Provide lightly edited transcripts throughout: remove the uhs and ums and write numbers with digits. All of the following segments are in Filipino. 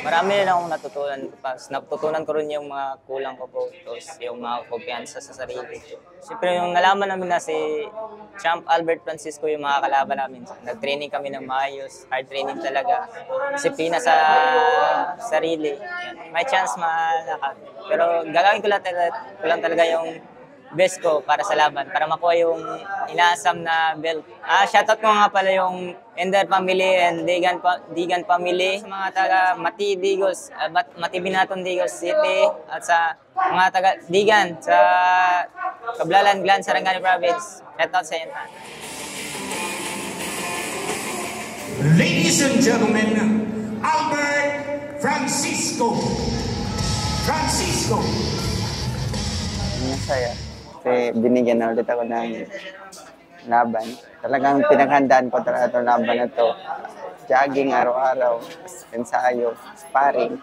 marami rin akong natutunan. Natutunan ko rin yung mga kulang ko po, yung mga kumpiyansa sa sarili. Siyempre yung nalaman namin na si Champ Albert Francisco yung mga kalaban namin. Nag-training kami ng maayos, hard training talaga. Disiplina sa sarili. Yan. May chance malakad. Pero gagawin ko lang talaga yung best ko para sa laban, para makuha yung inaasam na belt. Shoutout ko nga pala yung Ender family and Digan family, sa mga taga Mati Digos, Mati Binaton Digos City, at sa mga taga Digan sa Kablalan, Glan, Sarangani Province. Shoutout sa inyo. Ladies and gentlemen, Albert Francisco. Masaya. Kasi binigyan na ulit ako ng laban. Talagang pinaghandaan ko talaga itong laban na ito. Jogging araw-araw, ensayo, sparring.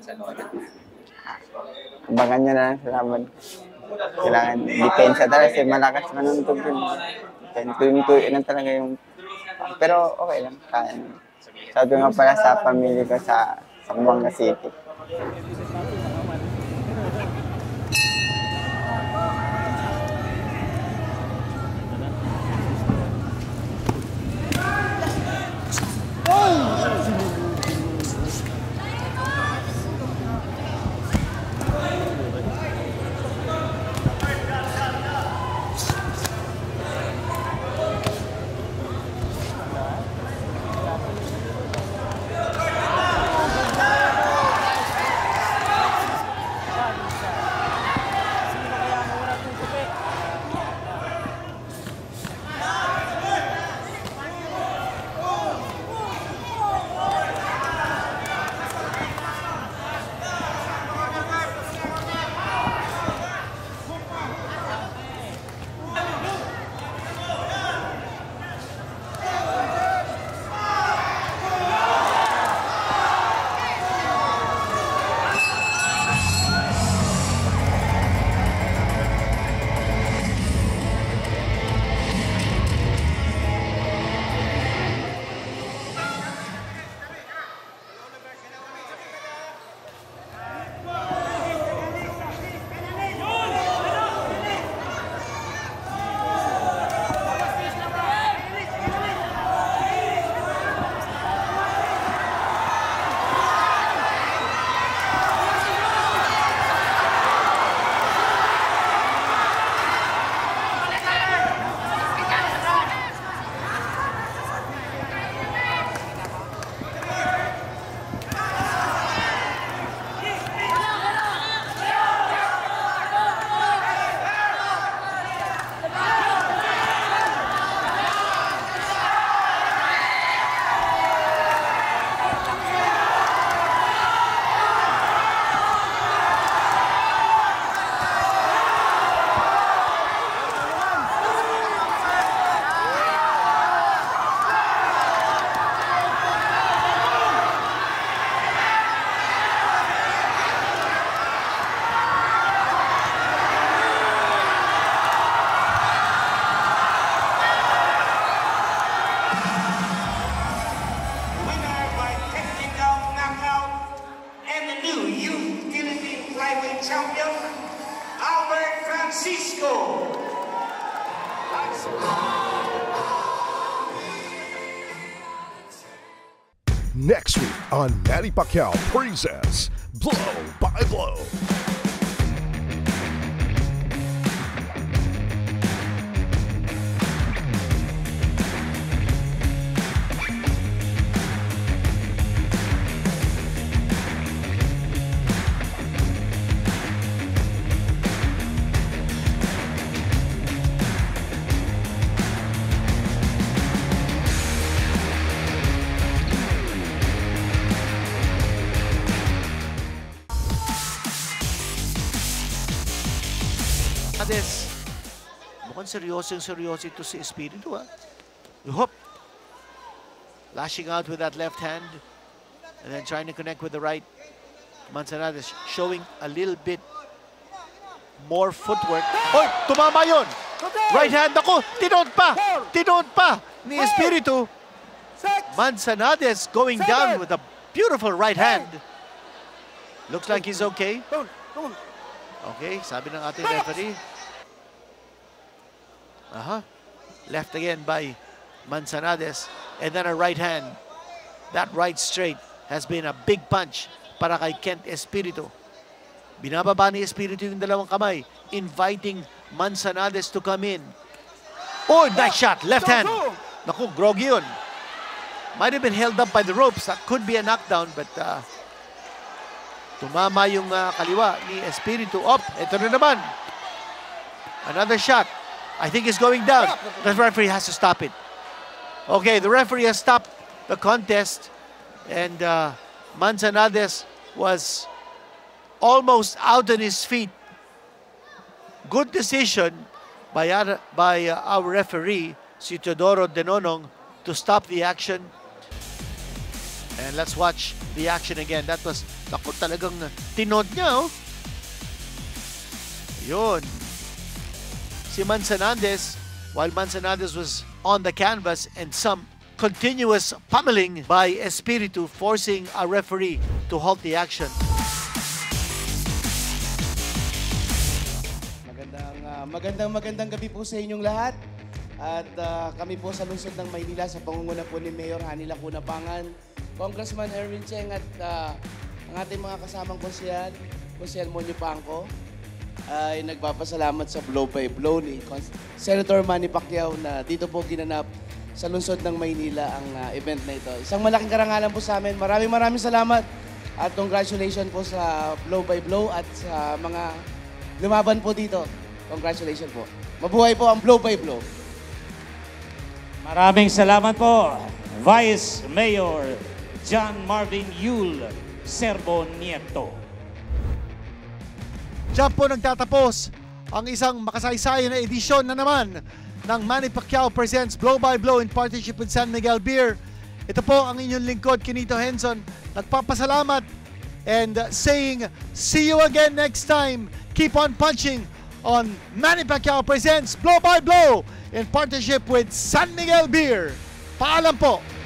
Abangan nyo na lang sa laban. Kailangan depensa talaga kasi malakas manuntog yun. Tuwing-tuwing lang talaga yung... Pero okay lang, kaya naman. Sabi nga pala sa pamilya ko sa Zamboanga City. Champion, Albert Francisco. Next week on Manny Pacquiao presents Blow by Blow. Mukhang seryoso ito si Espiritu, ha? Hop! Lashing out with that left hand and then trying to connect with the right. Manzanares showing a little bit more footwork. Hoy! Tumama yun! Right hand ako! Tinod pa! Ni Espiritu. Manzanares going down with a beautiful right hand. Looks like he's okay. Okay, sabi ng ating referee. Left again by Manzanades. And then a right hand. That right straight has been a big punch para kay Kent Espiritu. Binababa ni Espiritu yung dalawang kamay, inviting Manzanades to come in. Oh, nice shot. Left hand. Naku, groggy yun. Might have been held up by the ropes. That could be a knockdown, but tumama yung kaliwa ni Espiritu. Ito na naman. Another shot. I think he's going down. The referee has to stop it. Okay, the referee has stopped the contest. And Manzanades was almost out on his feet. Good decision by our referee, si Teodoro Denonong, to stop the action. And let's watch the action again. That was, naku, talagang tinod niya, oh. Yun. Si Manzanades, while Manzanades was on the canvas, and some continuous pummeling by Espiritu, forcing a referee to halt the action. Magandang gabi po sa inyong lahat. At kami po sa lungsod ng Maynila sa pangunguna po ni Mayor Hani Lacuna Pangan, Congressman Erwin Cheng at ang ating mga kasamang konsyel, Konsyel Monyo Pangco, ay nagpapasalamat sa blow by blow ni Senator Manny Pacquiao na dito po ginanap sa lungsod ng Maynila ang event na ito. Isang malaking karangalan po sa amin. Maraming salamat at congratulations po sa blow by blow at sa mga lumaban po dito. Congratulations po. Mabuhay po ang blow by blow. Maraming salamat po, Vice Mayor John Marvin Yul Serbo Nieto. Diyan po nagtatapos ang isang makasaysayan na edisyon na naman ng Manny Pacquiao Presents Blow by Blow in partnership with San Miguel Beer. Ito po ang inyong lingkod, Kinito Henson. Nagpapasalamat and saying, see you again next time. Keep on punching on Manny Pacquiao Presents Blow by Blow in partnership with San Miguel Beer. Paalam po!